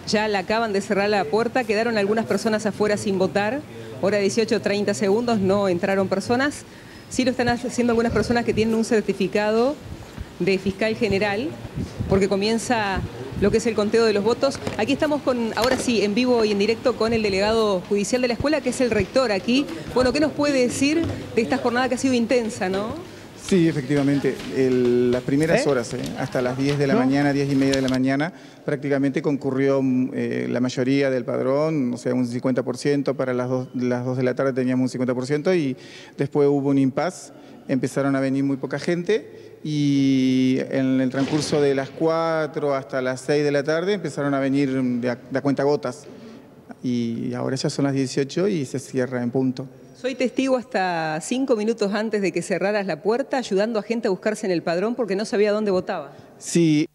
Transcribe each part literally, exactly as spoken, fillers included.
ya la acaban de cerrar la puerta, quedaron algunas personas afuera sin votar, hora dieciocho, treinta segundos, no entraron personas, sí lo están haciendo algunas personas que tienen un certificado de fiscal general, porque comienza lo que es el conteo de los votos. Aquí estamos con, ahora sí, en vivo y en directo con el delegado judicial de la escuela, que es el rector aquí. Bueno, ¿qué nos puede decir de esta jornada que ha sido intensa, no? Sí, efectivamente. El, las primeras ¿Eh? horas, ¿eh? hasta las diez de la ¿No? mañana, diez y media de la mañana, prácticamente concurrió eh, la mayoría del padrón, o sea, un cincuenta por ciento, para las dos, las dos de la tarde teníamos un cincuenta por ciento y después hubo un impasse, empezaron a venir muy poca gente y en el transcurso de las cuatro hasta las seis de la tarde empezaron a venir de a, de a cuentagotas y ahora ya son las dieciocho y se cierra en punto. Soy testigo hasta cinco minutos antes de que cerraras la puerta, ayudando a gente a buscarse en el padrón porque no sabía dónde votaba. Sí.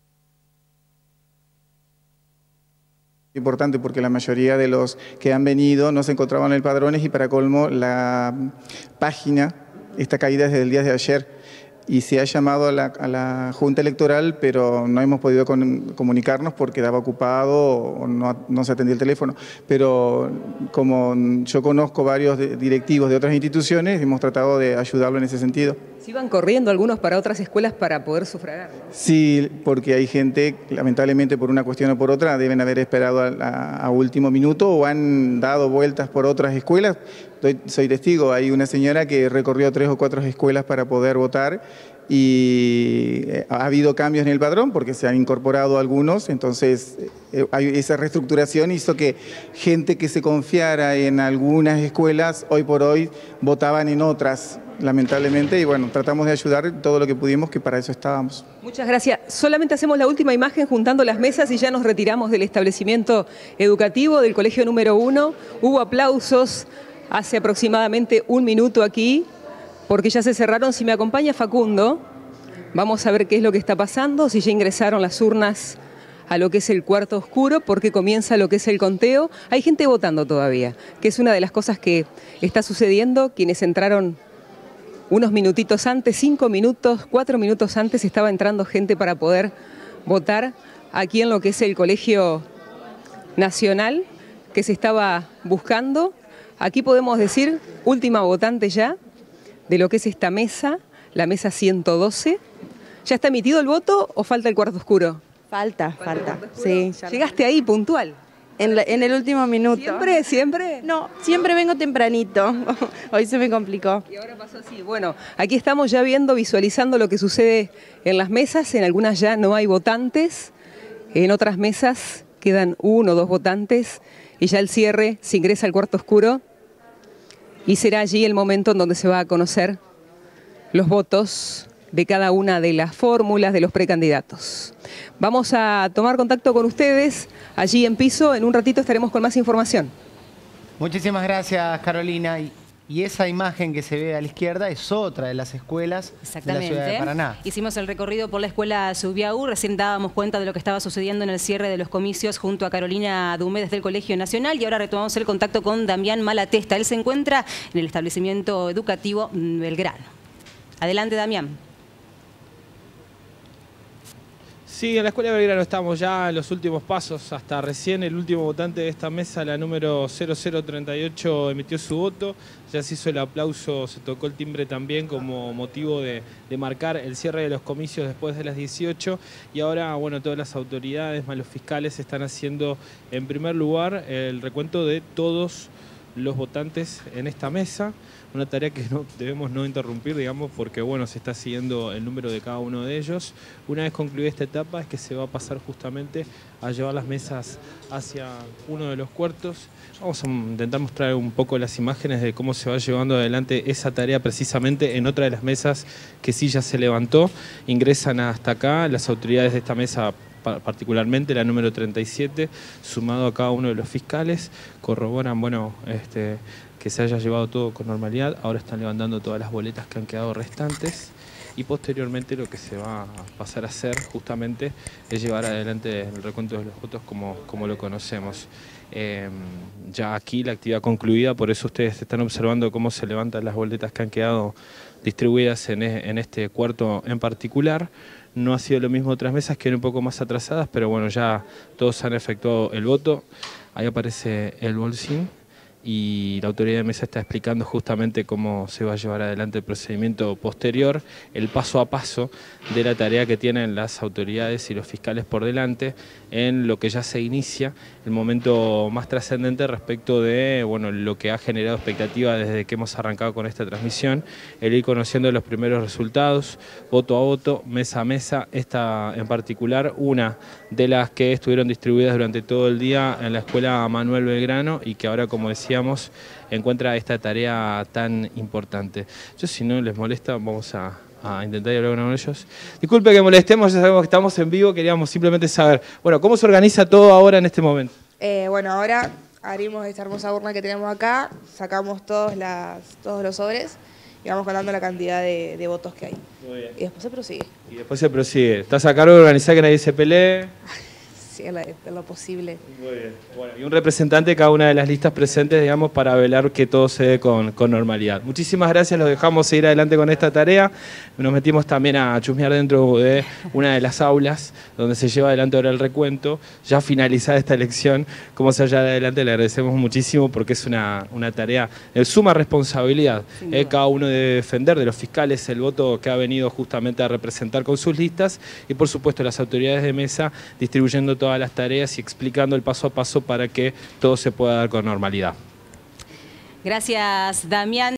Importante porque la mayoría de los que han venido no se encontraban en el padrón y para colmo la página está caída desde el día de ayer. Y se ha llamado a la, a la Junta Electoral, pero no hemos podido con, comunicarnos porque estaba ocupado o no, no se atendía el teléfono. Pero como yo conozco varios de, directivos de otras instituciones, hemos tratado de ayudarlo en ese sentido. ¿Se iban corriendo algunos para otras escuelas para poder sufragar? Sí, porque hay gente, lamentablemente por una cuestión o por otra, deben haber esperado a, a, a último minuto o han dado vueltas por otras escuelas. Soy testigo, hay una señora que recorrió tres o cuatro escuelas para poder votar y ha habido cambios en el padrón porque se han incorporado algunos, entonces esa reestructuración hizo que gente que se confiara en algunas escuelas hoy por hoy votaban en otras, lamentablemente, y bueno, tratamos de ayudar todo lo que pudimos, que para eso estábamos. Muchas gracias. Solamente hacemos la última imagen juntando las mesas y ya nos retiramos del establecimiento educativo del colegio número uno. Hubo aplausos hace aproximadamente un minuto aquí, porque ya se cerraron. Si me acompaña Facundo, vamos a ver qué es lo que está pasando, si ya ingresaron las urnas a lo que es el cuarto oscuro, porque comienza lo que es el conteo. Hay gente votando todavía, que es una de las cosas que está sucediendo. Quienes entraron unos minutitos antes, cinco minutos, cuatro minutos antes, estaba entrando gente para poder votar aquí en lo que es el Colegio Nacional, que se estaba buscando. Aquí podemos decir, última votante ya, de lo que es esta mesa, la mesa ciento doce. ¿Ya está emitido el voto o falta el cuarto oscuro? Falta, falta, sí. Ya ¿Llegaste ahí puntual? En, la, en el último minuto. ¿Siempre, siempre? No, siempre vengo tempranito. Hoy se me complicó. Y ahora pasó así. Bueno, aquí estamos ya viendo, visualizando lo que sucede en las mesas. En algunas ya no hay votantes. En otras mesas quedan uno o dos votantes. Y ya el cierre se ingresa al cuarto oscuro. Y será allí el momento en donde se va a conocer los votos de cada una de las fórmulas de los precandidatos. Vamos a tomar contacto con ustedes allí en piso. En un ratito estaremos con más información. Muchísimas gracias, Carolina. Y, y esa imagen que se ve a la izquierda es otra de las escuelas de la ciudad de Paraná. Hicimos el recorrido por la escuela Subiaú. Recién dábamos cuenta de lo que estaba sucediendo en el cierre de los comicios junto a Carolina Dumé desde el Colegio Nacional. Y ahora retomamos el contacto con Damián Malatesta. Él se encuentra en el establecimiento educativo Belgrano. Adelante, Damián. Sí, en la Escuela de Belgrano estamos ya en los últimos pasos. Hasta recién el último votante de esta mesa, la número cero cero treinta y ocho, emitió su voto. Ya se hizo el aplauso, se tocó el timbre también como motivo de, de marcar el cierre de los comicios después de las dieciocho. Y ahora, bueno, todas las autoridades, más los fiscales, están haciendo en primer lugar el recuento de todos los votantes en esta mesa. Una tarea que no debemos no interrumpir, digamos, porque bueno, se está siguiendo el número de cada uno de ellos. Una vez concluida esta etapa es que se va a pasar justamente a llevar las mesas hacia uno de los cuartos. Vamos a intentar mostrar un poco las imágenes de cómo se va llevando adelante esa tarea precisamente en otra de las mesas que sí ya se levantó. Ingresan hasta acá las autoridades de esta mesa, particularmente la número treinta y siete, sumado a cada uno de los fiscales, corroboran, bueno, este... que se haya llevado todo con normalidad. Ahora están levantando todas las boletas que han quedado restantes y posteriormente lo que se va a pasar a hacer justamente es llevar adelante el recuento de los votos como, como lo conocemos. Eh, ya aquí la actividad concluida, por eso ustedes están observando cómo se levantan las boletas que han quedado distribuidas en, en este cuarto en particular. no ha sido lo mismo otras mesas que eran un poco más atrasadas, pero bueno, ya todos han efectuado el voto. Ahí aparece el bolsín y la autoridad de mesa está explicando justamente cómo se va a llevar adelante el procedimiento posterior, el paso a paso de la tarea que tienen las autoridades y los fiscales por delante en lo que ya se inicia, el momento más trascendente respecto de bueno, lo que ha generado expectativa desde que hemos arrancado con esta transmisión, el ir conociendo los primeros resultados, voto a voto, mesa a mesa, esta en particular, una de las que estuvieron distribuidas durante todo el día en la Escuela Manuel Belgrano y que ahora, como decíamos, encuentra esta tarea tan importante. Yo, si no les molesta, vamos a... a intentar hablar con ellos. Disculpe que molestemos, ya sabemos que estamos en vivo, queríamos simplemente saber, bueno, ¿cómo se organiza todo ahora en este momento? Eh, bueno, ahora abrimos esta hermosa urna que tenemos acá, sacamos todos, las, todos los sobres y vamos contando la cantidad de, de votos que hay. Muy bien. Y después se prosigue. Y después se prosigue. ¿Estás a cargo de organizar que nadie se pelee? Sí, en, la, en lo posible. Muy bien. Bueno, y un representante de cada una de las listas presentes, digamos, para velar que todo se dé con, con normalidad. Muchísimas gracias, los dejamos seguir adelante con esta tarea. Nos metimos también a chusmear dentro de una de las aulas donde se lleva adelante ahora el recuento. Ya finalizada esta elección, como se lleva adelante, le agradecemos muchísimo porque es una, una tarea de suma responsabilidad. Eh, cada uno debe defender de los fiscales el voto que ha venido justamente a representar con sus listas y, por supuesto, las autoridades de mesa distribuyendo todas las tareas y explicando el paso a paso para que todo se pueda dar con normalidad. Gracias, Damián.